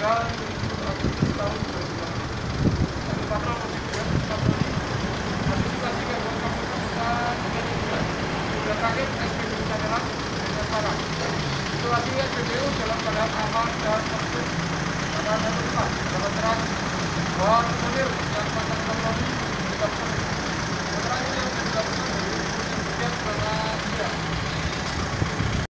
tanggal 7 Agustus tahun 2020. Satu patrol masih berjalan patroli antisipasi gangguan kabut-kabutan dan terakhir SPBU Cadangan dengan parah. Situasi SPBU dalam keadaan aman dan tertib. Karena dapat terang bahwa personil yang pasang patroli tidak